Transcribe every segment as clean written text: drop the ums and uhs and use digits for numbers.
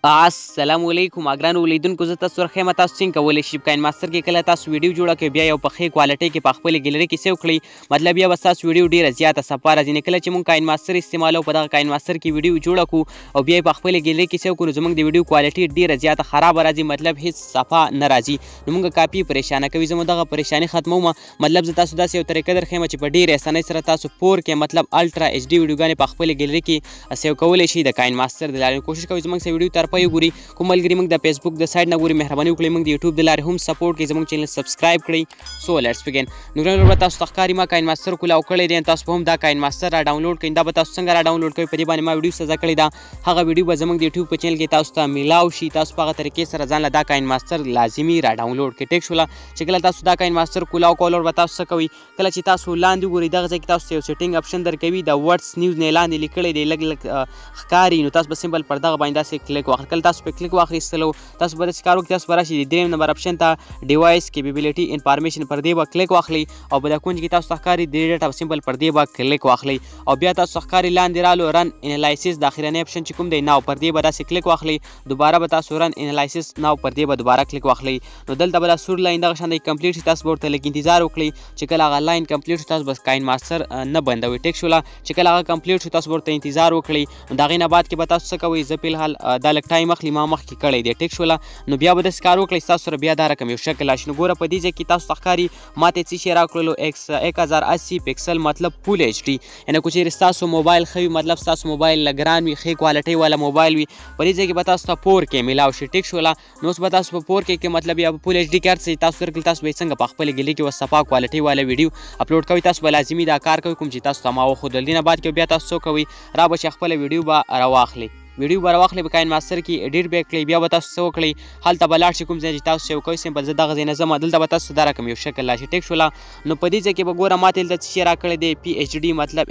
السلام علیکم ګرانو لیدونکو زه تاسو سره ښیم تاسو څنګه کولی شئ په کاین ماسټر کې کله تاسو ویډیو جوړه کړئ بیا یو په ښې کوالټۍ کې په خپلې ګیلرۍ کې سیو کړئ مطلب بیا به ستاسو ویډیو ډېره زیاته صفا راځي نو کله چې موږ کاین ماسټر استعمالوو په دغه کاین ماسټر کې ویډیو جوړه کړو او بیا یې په خپلې ګیلرۍ کې سیو کړو زموږ د ویډیو کوالټي ډېره زیاته خرابه راځي مطلب هیڅ صفا نه راځي نو موږ کافي پریشانه کوي زه مو دغه پریشاني ختموم مطلب زه تاسو داسې یو طریقه درښیم چې په ډېرې اسانۍ سره تاسو 4K مطلب الټرا ایچ ډي ویډیوګانې په خپلې ګیلرۍ کې سیو کولی شئ د کاین ماسټر د لارې کوشش کوئ زموږ سره ویډیو تر پایه وګورئ کوم ملګري موږ د فیسبوک د سایډ نه ګوري مهرباني وکړئ موږ د یوټیوب د لارې هم سپورټ کړئ زموږ چینل سبسکرایب کړئ سو لیټس بګین نو ګرانو به تاسو ته ښکاري ما کاین ماسټر کولاو کړی دی تاسو به هم دا کاین ماسټر را ډاونلوډ کړئ دا به تاسو څنګه را ډاونلوډ کوئ په دې باندې ما ویډیو سزا کړې ده هغه ویډیو به زموږ د یوټیوب په چینل کې تاسو ته میلاو شي تاسو په هغه طریقې سره ځان له دا کاین ماسټر لازمي را ډاونلوډ کړئ ټیک شوله چې کله تاسو دا کاین ماسټر کولاو کول به تاسو څه کوئ کله چې تاسو لاندې وګورئ دغه ځای کې تاسو یو سیټینګ اپشن درکوي د وټس نیوز نه لاندې لیکلی دی لږ لږ ښکاري نو تاسو به سمپل پر دغه باندې داسې کلیک واخلئ کله تاسو په کلیک واخیستلو تاسو به داسې کار وکړئ تاسو به راشئ د 3 نمبر اپشن ته ډیوایس کیپیبلیټي انفارمیشن پر دې به کلیک واخلئ او په دا کونج کې تاسو ته ښکاري د ډیټا سمپل پر دې به کلیک واخلئ او بیا تاسو ښکاري لاندې رالو رن انالایسیس د اخرنی اپشن چې کوم دی ناو پر دې به داسې کلیک واخلئ دوباره به تاسو رن انالایسیس ناو پر دې به دوباره کلیک واخلئ نو دلته به دا سور لاین دغه شان دی کمپلیټ شي تاسو به ورته لږ انتظار وکړئ چې کله هغه لاین کمپلیټ شي تاسو بس کاین ماسټر نه بندوئ ټیک شوله چې کله هغه کمپلیټ شي تاسو به ورته انتظار وکړئ نو د هغې نه بعد کې به تاسو څه کوئ زه فلحال دا لږ ټایم اخلي ما مخکې کړی دی ټیک شوله نو بیا به داسې کار وکړئ ستاسو سره بیا دا رقم یو شکل راشي نو ګوره په دې ځای کې تاسو ته ښکاري ما ته څه شی راکړلو 1080 پکسل مطلب فول ایچ ډي یعنې که چېرې ستاسو موبایل ښه وي مطلب ستاسو موبایل لږ ګران وي ښې کوالټۍ والا موبایل وي په دې ځای کې به تاسو ته 4K میلاو شي ټیک شوله نو اوس به تاسو په 4K کې مطلب یا په فول ایچ ډي کې هر څه تاسو درکړي تاسو به یې څنګه په خپلې ګیلرۍ کې یوه صفا کوالټۍ والا ویډیو اپلوډ کوئ تاسو به لازمي دا کار کوئ کوم چې تاسو ته ما وښودل دې نه بعد کې بیا تاسو څه کوئ را به چې خپله ویډیو به راواخلئ ویډیو به راواخلئ په کاین ماسټر کې ایډیټ به یې کړئ بیا به تاسو څه وکړئ هلته به لاړ شئ کوم ځای چې تاسو سیو کوئ سمپل زه دغه ځای نه ځم دلته به تاسو دا رقم یو شکل راشي ټیک شوله نو په دې ځای کې به ګوره ما ته دلته څه شی راکړی دی PHD مطلب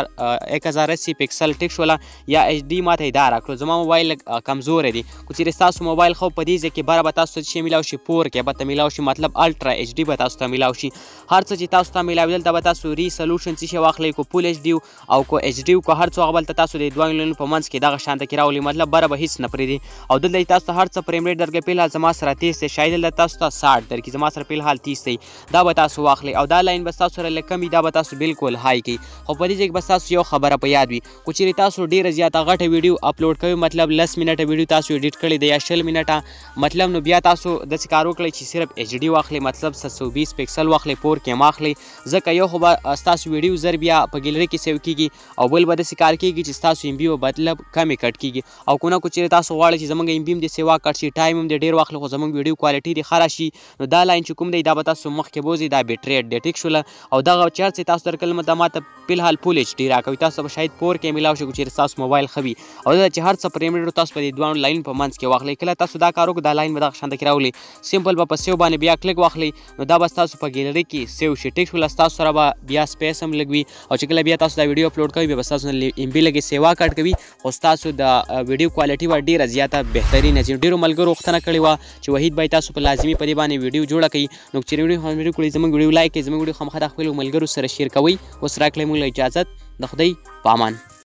1080 پکسل ټیک شوله یا HD ما ته یې دا راکړو زما موبایل لږ کمزوری دی که چېرې ستاسو موبایل ښه په دې ځای کې بره به تاسو ته څه شی میلاو شي 4K به ته میلاو شي مطلب الټرا HD به تاسو ته میلاو شي هر څه چې تاسو ته میلاوي دلته به تاسو ریسلوشن څه شی واخلئ که فول HD او که HD که هر څه هغه به هلته تاسو د دوه لینونو په منځ کې دغه شانته کې راولئ مطلب بره به هیڅ نه پرېږدي او دلته تاسو ته هر څه فریم ریټ درکوي فلحال زما سره 30 دی شاید دلته تاسو ته 60 درکړي زما سره فلحال 30 دی دا به تاسو واخلئ او دا لاین به ستاسو سره لږ کم وي دا به تاسو بالکل های کړئ خو په دې ځای کې به ستاسو یو خبره په یاد وي که چېرې تاسو ډېره زیاته غټه ویډیو اپلوډ کوئ مطلب 10 منټه ویډیو تاسو ایډیټ کړی دی یا 20 منټه مطلب نو بیا تاسو داسې کار وکړئ چې صرف HD واخلئ مطلب 720 پکسل واخلئ 4K واخلئ ځکه یو خو به ستاسو ویډیو زر بیا په ګیلرۍ کې سیو کېږي او بل به داسې کار کېږي چې ستاسو MB به مطلب کمې کټ کېږي او که نه که چېرې تاسو غواړئ چې زموږ MB هم دې سیوا کټ شي ټایم هم دې ډېر واخلي خو زموږ ویډیو کوالټي دې ښه راشي نو دا لاین چې کوم دی دا به تاسو مخکې بوځئ دا بیټ ریټ دی ټیک شوله او دغه چې هر څه تاسو درکړل دا ما ته فلحال فول HD راکوي تاسو ته به شاید 4K میلاو شي که چېرې ستاسو موبایل ښه وي او دلته چې هر څه فریم ریټ تاسو په دې دوه لاین په منځ کې واخلئ کله تاسو دا کار وکړو دا لاین به دغه شانته کې راولئ سمپل به په سیو باندې بیا کلیک واخلئ نو دا به ستاسو په ګیلرۍ کې سیو شي ټیک شوله ستاسو سره به بیا سپیس هم لږ وي او چې کله بیا تاسو دا ویډیو اپلوډ کوئ بیا به ستاسو نه MB لږې سیوا کټ کوي خو ستاسو د ویډیو کوالټي به ډېره زیاته بهترینه ځي ډېرو ملګرو غوښتنه کړې وه چې وحید بھائی تاسو په لازمي په دې باندې ویډیو جوړه کړئ نو که چېرې ویډیو خوند کړئ زموږ ویډیو لایک کړئ زموږ ویډیو خامخا د خپلو ملګرو سره شیر کوئ اوس راکړئ موږ له اجازت د خدای په امان